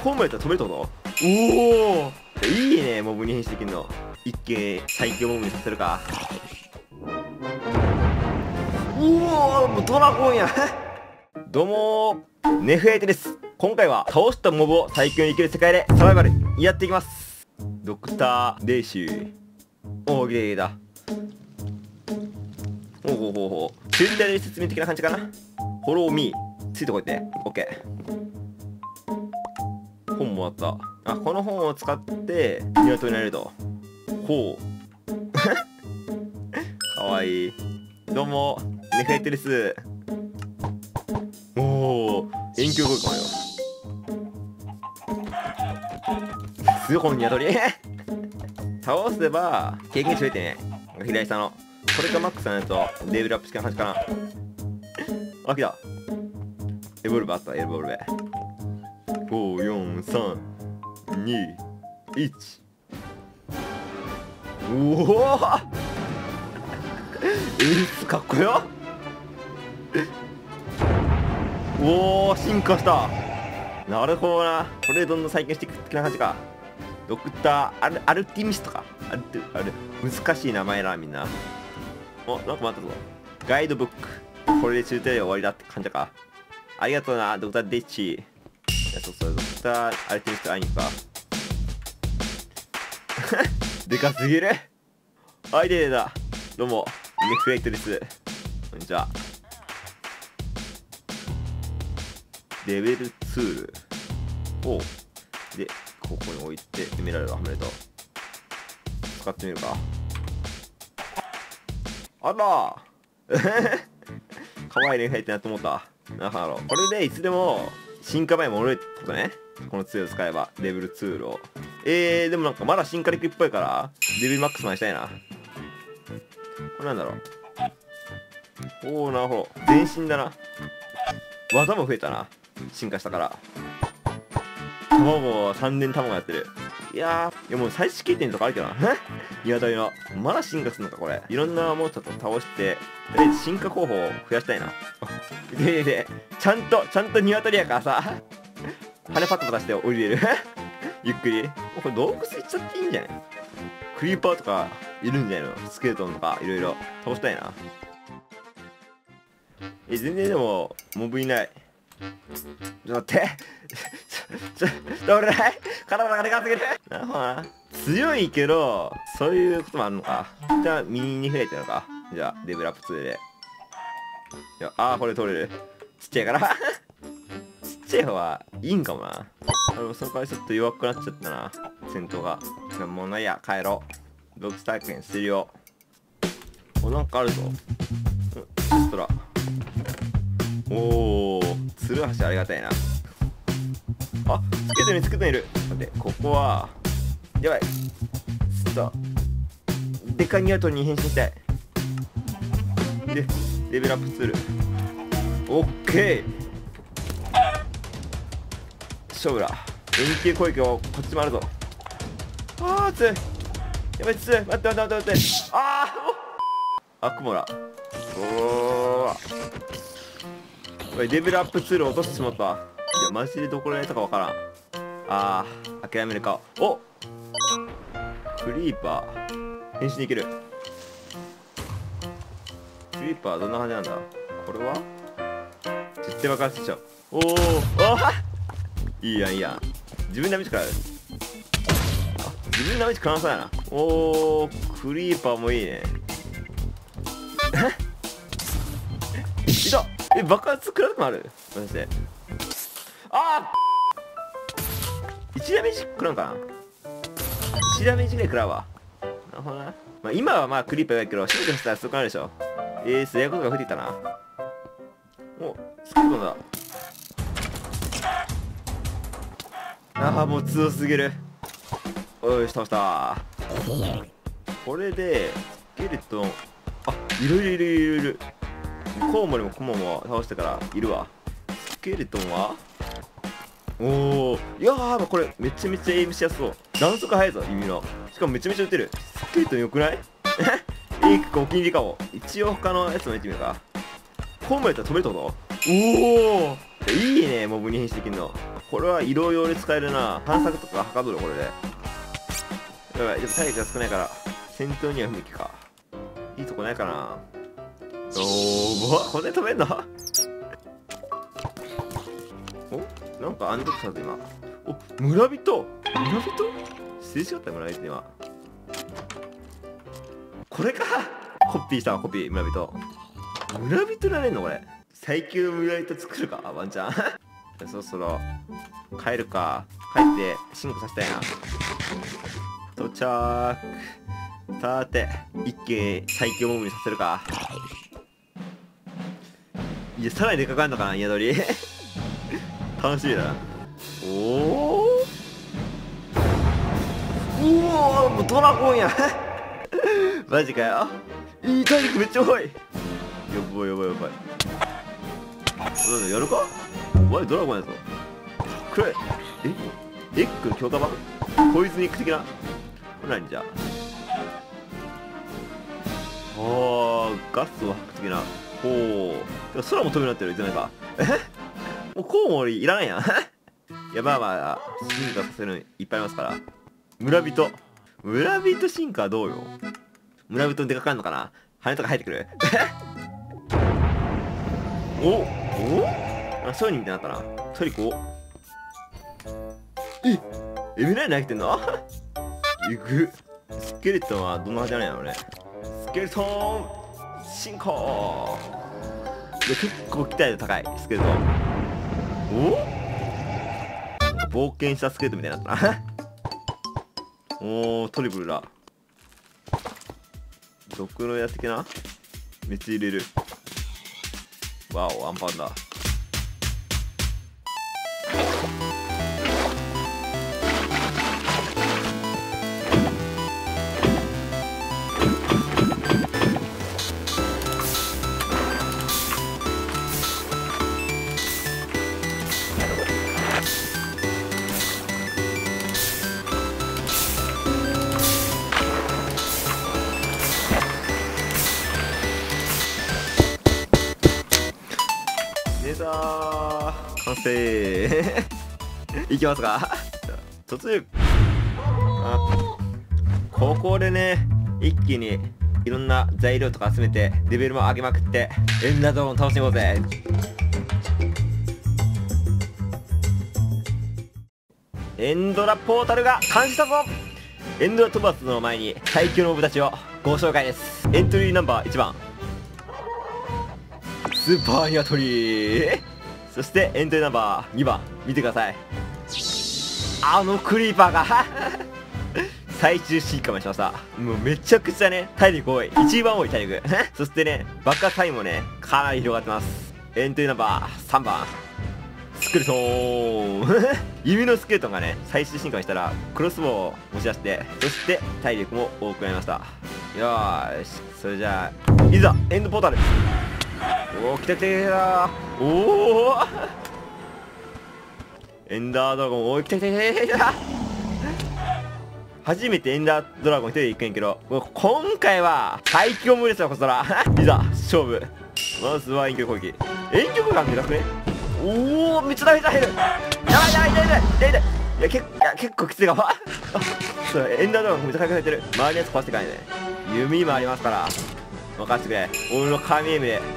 ホームやったら飛べるってこと？おお、いいね、モブに変身できるの。一気に最強モブにさせるか。おお、もうドラゴンやどうもー、ネフエイテです。今回は倒したモブを最強に生きる世界でサバイバルやっていきます。ドクター・デイシー。おお、ゲーだ。ほうほうほうほう。ツイッターで説明的な感じかな。フォローミー。ついてこいって。オッケー。本もあった。あ、この本を使って鶏になれると。ほう。かわいい。どうも、ネフエイテです。おお、遠距離効果よ。すごい鶏倒せば経験値増えてね。左下のこれがマックスになるとレベルアップ式な感じかな。あ、来た。エボルブあった。エボルブ5、4、3、2、1。おおエースかっこよ。おお、進化した。なるほどな。これでどんどん再現していく的な感じか。ドクターアルティミスとかあれ難しい名前な、みんな。お、なんか待ったぞ。ガイドブック。これで中低で終わりだって感じか。ありがとうな、ドクターデッチ。いや、そうそう、ドクターアルティミスと会いに行くか。でかすぎる。はい、でだ。どうも、ネフエイトです。こんにちは。レベル2を、で、ここに置いて、エメラルドハムレット。使ってみるか。あらかわいいネフエイトなと思った。なるほど。これでいつでも進化前戻れるってことね。この杖を使えば、レベル2を。でもなんかまだ進化力いっぱいから、レベルマックスまでしたいな。これなんだろう。おー、なるほど。全身だな。技も増えたな。進化したから。卵、3年卵やってる。いやもう最終形点とかあるけどな。鶏の。まだ進化するのか、これ。いろんなモンスターと倒して、とりあえず進化候補を増やしたいな。で、ちゃんと鶏やからさ、羽パッと出して降りれる。ゆっくり。これ洞窟行っちゃっていいんじゃない？クリーパーとかいるんじゃないの？スケルトンとかいろいろ倒したいな。全然でも、モブいない。ちょっと待って。俺ない体がでかすぎる。なるほどな。強いけど、そういうこともあるのか。じゃあ、右に増えてるのか。じゃあ、レベルアップ2で。いや、これ取れる。ちっちゃいから。ちっちゃい方はいいんかもな。その代わりちょっと弱くなっちゃったな。戦闘が。もうないや、帰ろう。ドクター券捨てるよ。お、なんかあるぞ。レストラ。おー、ツルハシありがたいな。あ、つけてるつけてる。待って、ここはやばい。ちょっとでかいニワトリに変身したい。で、レベルアップする。オッケー。勝負だ。円形攻撃をこっちもあるぞ。強い。やばい、強い。待って。クモラ。レベルアップツール落としてしまった。いや、マジでどこら辺かわからん。諦めるか。お、クリーパー変身できる。クリーパーどんな感じなんだ。これは絶対爆発しちゃう。いいやんいいやん。自分でダメージ食らう。自分でダメージ食らわそうやな。クリーパーもいいね。いた。爆発食らうともある。マジで。1ダメージ食らうかな。1ダメージぐらい食らうわ。なるほどな。今はクリーパーやけど、シュートしたらそこあるでしょ。すやことが増えてきたな。お、スクートだ。もう強すぎる。よし、倒した。これで、スケルトン、いる。コウモリもコモも倒してからいるわ。スケルトンはいやこれめちゃめちゃエイムしやすそう。弾速速いぞ、弓の。しかもめちゃめちゃ撃てる。スケルトンよくないいいか、お気に入りかも。一応他のやつも見てみるか。コウモリやったら飛べるってこと？いいね、モブに変身できるの。 これは色用で使えるな。探索とかはかどるこれで。やばい、でも体力が少ないから戦闘には不向きか。いいとこないかな。おー、これで飛べんのお、なんかアンドックされた今。お、村人すれ違った村人今。これか。コピーしたわ、コピー。村人なれんのこれ。最強村人作るかワンちゃんそろそろ帰るか。帰って進化させたいな。到着。さて一気に最強モブにさせるか。いや、さらにでかくなるのかな、宿り楽しみだな。おお、もうドラゴンやマジかよ。いい体力めっちゃ多い。やばい。なんだやるか。お前ドラゴンやぞ。くらい。エッグ強化版ポイズニック的な。何じゃガスを吐く的な。空も飛びになってるじゃないかもうコウモリいらんやんいや、まあ進化させるのいっぱいありますから。村人進化どうよ。村人でかくなるのかな。羽とか生えてくるお商人みたいになったな。トリコエメライン投げてんのえぐ。スケルトンはどんな感じなんやろうね。スケルトン進化で結構期待度高いスケルトン。冒険したスケルトンみたいになったなトリプルだ。毒のやつ的な熱入れる。わお、アンパンだ。完成いきますか突入。ここでね一気にいろんな材料とか集めてレベルも上げまくってエンダードラゴン楽しもうぜ。エンドラポータルが完成したぞ。エンドラ飛ばすの前に最強のモブたちをご紹介です。エントリーナンバー1番スーパーニワトリー。そしてエントリーナンバー2番見てください。あのクリーパーが最終進化もしました。もうめちゃくちゃね体力多い。一番多い体力そしてね爆破タイムもねかなり広がってます。エントリーナンバー3番スケルトン弓のスケルトンがね最終進化したらクロスボウを持ち出して、そして体力も多くなりました。よーし、それじゃあいざエンドポータル。おお、来たおおエンダードラゴン、おお来た初めてエンダードラゴン一人で行くんやけど、今回は最強無理ですよこちらいざ勝負。まずは遠距離攻撃。遠距離感でかくね。おお、めっちゃダメージ入る。やばい。いや結構きついかもそうエンダードラゴンめっちゃ回復されてる。周りのやつ壊していかないね。弓もありますから任せてくれ。俺の神エムで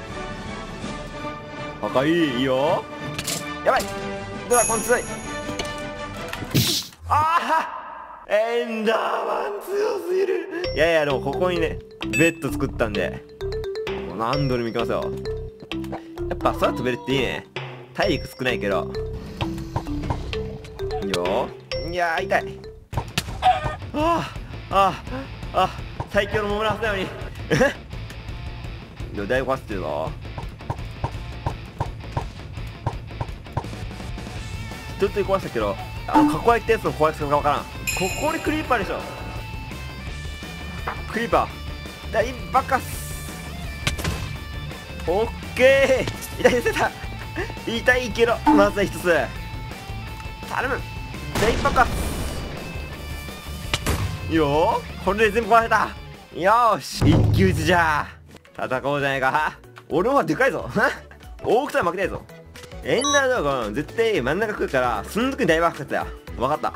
赤いいよ。やばい、ドラゴン強い。エンダーマン強すぎる。いやでもここにねベッド作ったんで何度でもいきますよ。やっぱ空飛べるっていいね。体力少ないけどいいよ。いや痛い。最強のモブランスなのにいやだいぶ壊してるぞ。一つ壊したけど囲いってやつの壊し方が分からん。ここでクリーパーでしょ。クリーパー大爆発。オッケー。痛いけどまずは一つ頼む。大爆発いいよ。これで全部壊せた。よーし、一騎打ちじゃ戦おうじゃないか。俺の方がでかいぞ大きさは負けないぞ。 エンダードラゴン絶対真ん中来るからその時に大爆発だよ。分かった。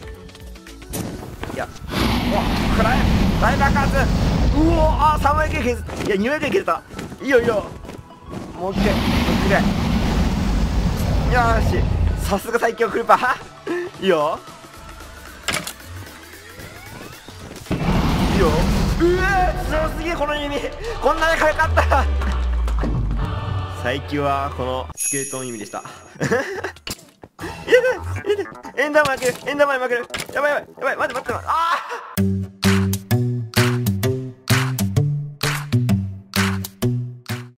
いやお暗い大爆発。うおあ3枚系削った。いや2枚系削った。いいよいいよ。もう一回もう一回。よーしさすが最強クリパーいいよいいよ。うわ強すぎるこの弓。こんなに速かった最強はこのスケルトン弓でしたエンダーマン負けるエンダーマン負ける。やばいやばいやばい待って待ってああ